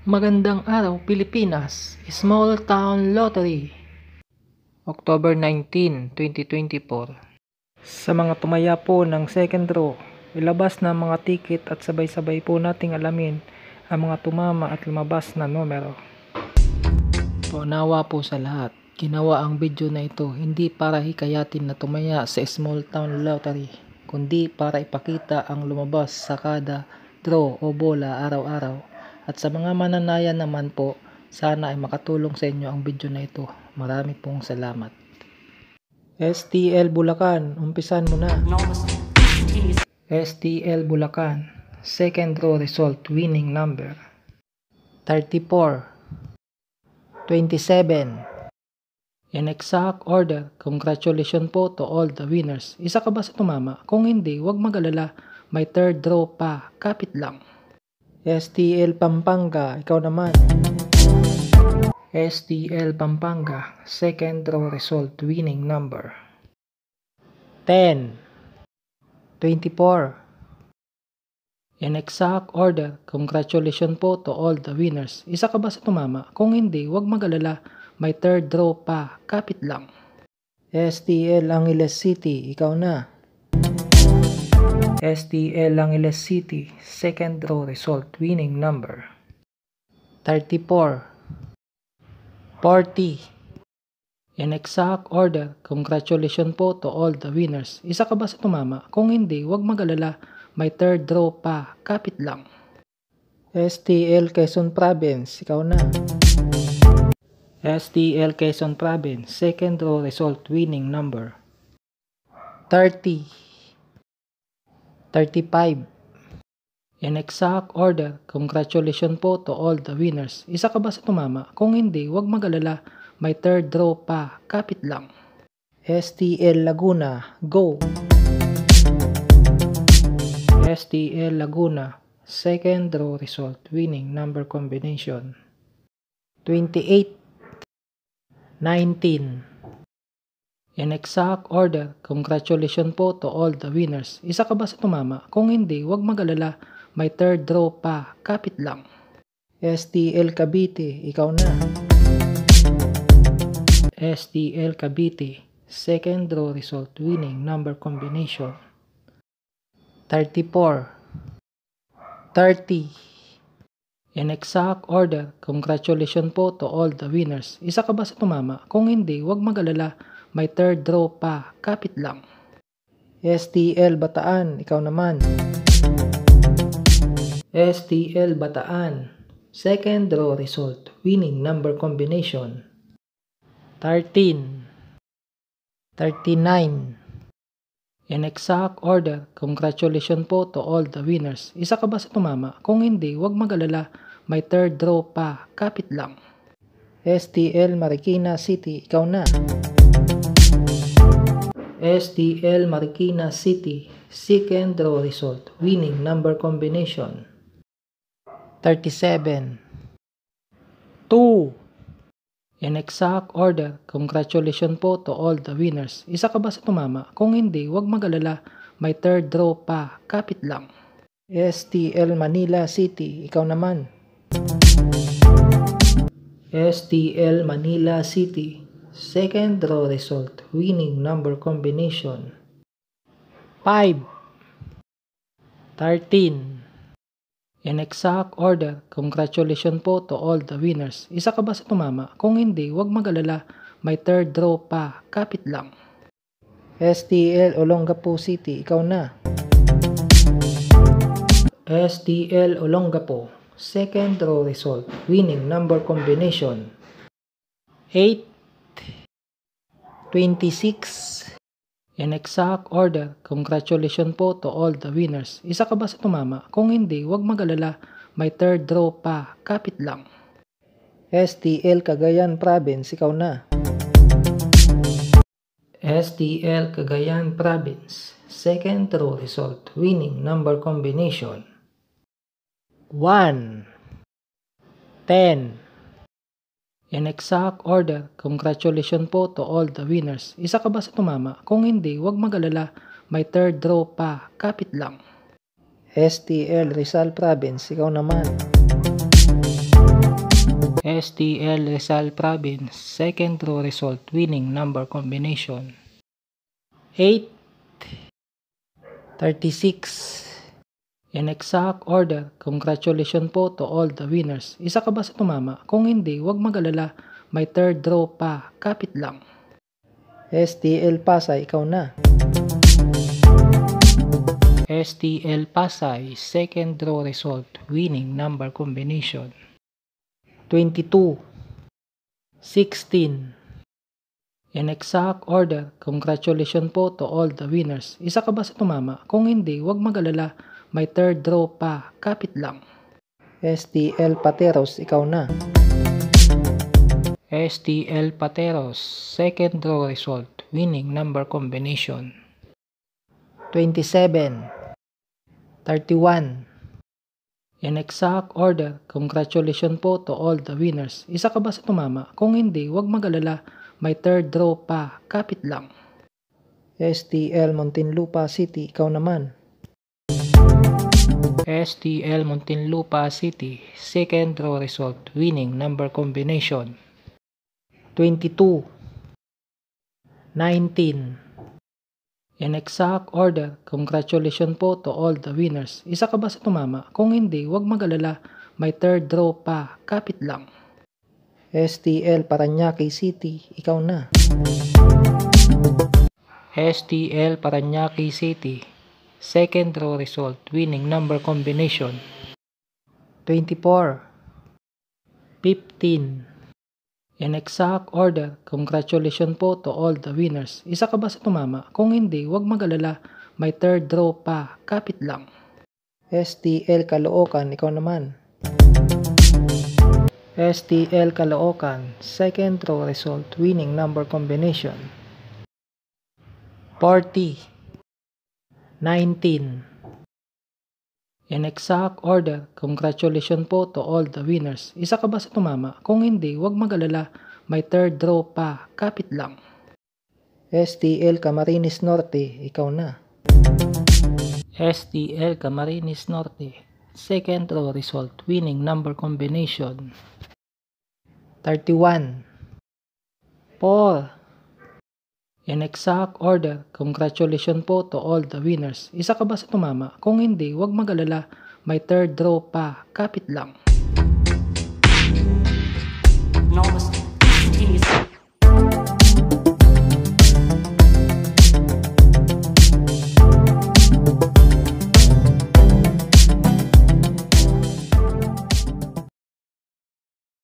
Magandang araw Pilipinas, Small Town Lottery, October 19, 2024. Sa mga tumaya po ng second draw, ilabas na mga ticket at sabay-sabay po nating alamin ang mga tumama at lumabas na numero. Nawa po sa lahat, ginawa ang video na ito hindi para hikayatin na tumaya sa Small Town Lottery, kundi para ipakita ang lumabas sa kada draw o bola araw-araw. At sa mga mananayan naman po, sana ay makatulong sa inyo ang video na ito. Marami pong salamat. STL Bulacan, umpisan mo na. STL Bulacan, second draw result, winning number 34, 27. In exact order, congratulations po to all the winners. Isa ka ba sa tumama? Kung hindi, huwag mag-alala, may third draw pa, kapit lang. STL Pampanga, ikaw naman. STL Pampanga, second draw result, winning number 10, 24. In exact order, congratulations po to all the winners. Isa ka ba sa tumama? Kung hindi, huwag mag-alala, may third draw pa, kapit lang. STL Angeles City, ikaw na. STL Angeles City, second draw result, winning number 34, 40. In exact order, congratulations po to all the winners. Isa ka ba sa tumama? Kung hindi, huwag mag-alala, may third draw pa, kapit lang. STL Quezon Province, ikaw na. STL Quezon Province, second draw result, winning number 30, 35. In exact order, congratulations po to all the winners. Isa ka ba sa tumama? Kung hindi, huwag mag-alala, may third draw pa, kapit lang. STL Laguna, go! STL Laguna, second draw result, winning number combination 28, 19. In exact order, congratulations po to all the winners. Isa ka ba sa tumama? Kung hindi, huwag mag-alala, may third draw pa, kapit lang. STL Cavite, ikaw na. STL Cavite, second draw result, winning number combination 34, 30. In exact order, congratulations po to all the winners. Isa ka ba sa tumama? Kung hindi, huwag mag-alala, may third draw pa, kapit lang. STL Bataan, ikaw naman. STL Bataan, second draw result, winning number combination 13, 39. In exact order, congratulations po to all the winners. Isa ka ba sa tumama? Kung hindi, huwag mag-alala, may third draw pa, kapit lang. STL Marikina City, ikaw na. STL Marikina City, second draw result, winning number combination 37, 2. In exact order, congratulations po to all the winners. Isa ka ba sa tumama? Kung hindi, huwag mag-alala, may third draw pa, kapit lang. STL Manila City, ikaw naman. STL Manila City, second draw result, winning number combination 5, 13. In exact order, congratulations po to all the winners. Isa ka ba sa tumama? Kung hindi, huwag mag-alala, may third draw pa, kapit lang. STL Olongapo City, ikaw na. STL Olongapo, second draw result, winning number combination 8, 26. In exact order, congratulations po to all the winners. Isa ka ba sa tumama? Kung hindi, huwag mag-alala, may third draw pa, kapit lang. STL Cagayan Province, ikaw na. STL Cagayan Province, second draw result, winning number combination 1, 10. In exact order, congratulations po to all the winners. Isa ka ba sa tumama? Kung hindi, huwag mag-alala, may third draw pa, kapit lang. STL Rizal Province, ikaw naman. STL Rizal Province, second row result, winning number combination. 8, 36. In exact order, congratulations po to all the winners. Isa ka ba sa tumama? Kung hindi, huwag mag-alala, may third row pa, kapit lang. STL Pasay, ikaw na. STL Pasay, second row result, winning number combination. 22, 16. In exact order, congratulations po to all the winners. Isa ka ba sa tumama? Kung hindi, huwag mag-alala, may third row pa, kapit lang. STL Pateros, ikaw na. STL Pateros, second row result, winning number combination. 27, 31. In exact order, congratulations po to all the winners. Isa ka ba sa tumama? Kung hindi, huwag mag-alala, may third row pa, kapit lang. STL Muntinlupa City, ikaw naman. STL Muntinlupa City, second row result, winning number combination. 22, 19. In exact order, congratulations po to all the winners. Isa ka ba sa tumama? Kung hindi, huwag mag-alala, may third row pa, kapit lang. STL Parañaque City, ikaw na. STL Parañaque City, second row result, winning number combination. 24, 15. In exact order, congratulations po to all the winners. Isa ka ba sa tumama? Kung hindi, huwag mag-alala, may third row pa, kapit lang. STL Caloocan, ikaw naman. STL Caloocan, second row result, winning number combination. 40, 19. In exact order, congratulations po to all the winners. Isa ka ba sa tumama? Kung hindi, huwag mag-alala, may third row pa, kapit lang. STL Camarines Norte, ikaw na. STL Camarines Norte, second row result, winning number combination. 31, 4. In exact order, congratulations po to all the winners. Isa ka ba sa tumama? Kung hindi, huwag mag-alala, may third row pa, kapit lang. Enormous, instantaneous